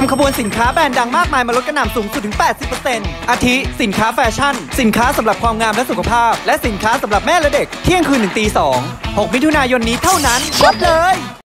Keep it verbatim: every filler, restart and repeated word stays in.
ำขบวนสินค้าแบรนด์ดังมากมายมาลดกระหน่ำสูงสุดถึง แปดสิบเปอร์เซ็นต์ อาทิสินค้าแฟชั่นสินค้าสำหรับความงามและสุขภาพและสินค้าสำหรับแม่และเด็กเที่ยงคืนถึงตีสอง หกมิถุนายนนี้เท่านั้นช็อปเลย